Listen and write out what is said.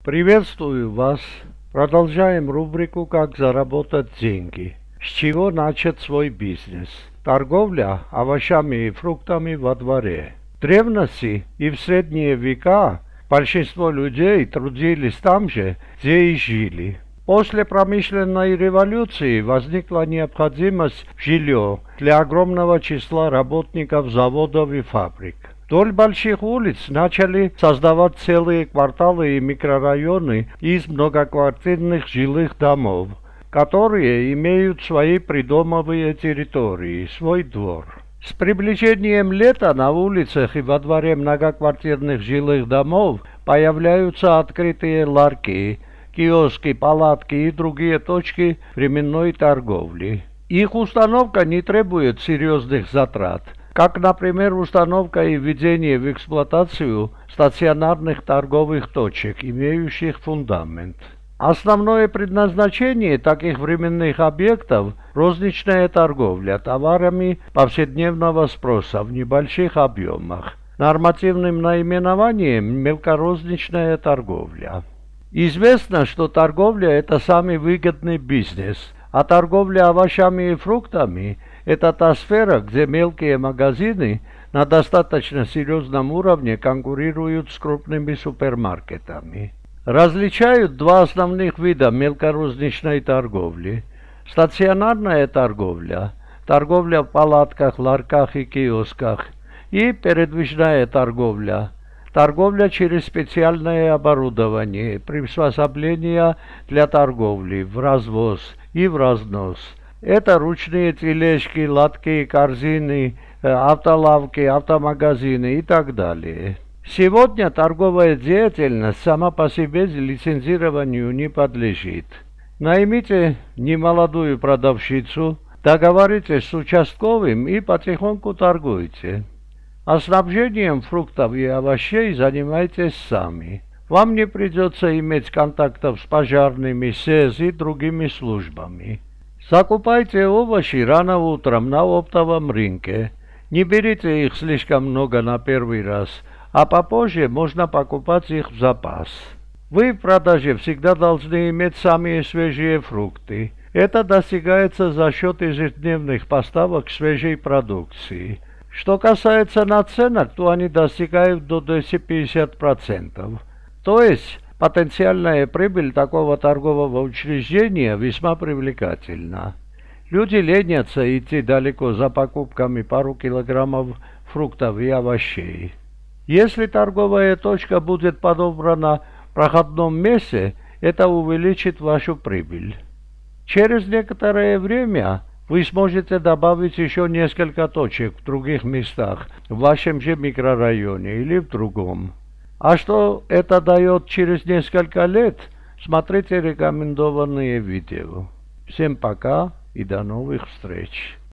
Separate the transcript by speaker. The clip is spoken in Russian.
Speaker 1: Приветствую вас. Продолжаем рубрику «Как заработать деньги». С чего начать свой бизнес? Торговля овощами и фруктами во дворе. В древности и в средние века большинство людей трудились там же, где и жили. После промышленной революции возникла необходимость в жилье для огромного числа работников заводов и фабрик. Вдоль больших улиц начали создавать целые кварталы и микрорайоны из многоквартирных жилых домов, которые имеют свои придомовые территории, свой двор. С приближением лета на улицах и во дворе многоквартирных жилых домов появляются открытые ларьки, киоски, палатки и другие точки временной торговли. Их установка не требует серьезных затрат, как, например, установка и введение в эксплуатацию стационарных торговых точек, имеющих фундамент. Основное предназначение таких временных объектов – розничная торговля товарами повседневного спроса в небольших объемах. Нормативным наименованием – мелкорозничная торговля. Известно, что торговля – это самый выгодный бизнес, а торговля овощами и фруктами – это та сфера, где мелкие магазины на достаточно серьезном уровне конкурируют с крупными супермаркетами. Различают два основных вида мелкорозничной торговли. Стационарная торговля, торговля в палатках, ларьках и киосках, и передвижная торговля, торговля через специальное оборудование, приспособления для торговли в развоз и в разнос. Это ручные тележки, лотки, корзины, автолавки, автомагазины и так далее. Сегодня торговая деятельность сама по себе лицензированию не подлежит. Наймите немолодую продавщицу, договоритесь с участковым и потихоньку торгуйте. А снабжением фруктов и овощей занимайтесь сами. Вам не придется иметь контактов с пожарными, СЭЗ и другими службами. Закупайте овощи рано утром на оптовом рынке. Не берите их слишком много на первый раз, а попозже можно покупать их в запас. Вы в продаже всегда должны иметь самые свежие фрукты. Это достигается за счет ежедневных поставок свежей продукции. Что касается наценок, то они достигают до 250%. То есть потенциальная прибыль такого торгового учреждения весьма привлекательна. Люди ленятся идти далеко за покупками пару килограммов фруктов и овощей. Если торговая точка будет подобрана в проходном месте, это увеличит вашу прибыль. Через некоторое время вы сможете добавить еще несколько точек в других местах, в вашем же микрорайоне или в другом. А что это дает через несколько лет, смотрите рекомендованные видео. Всем пока и до новых встреч.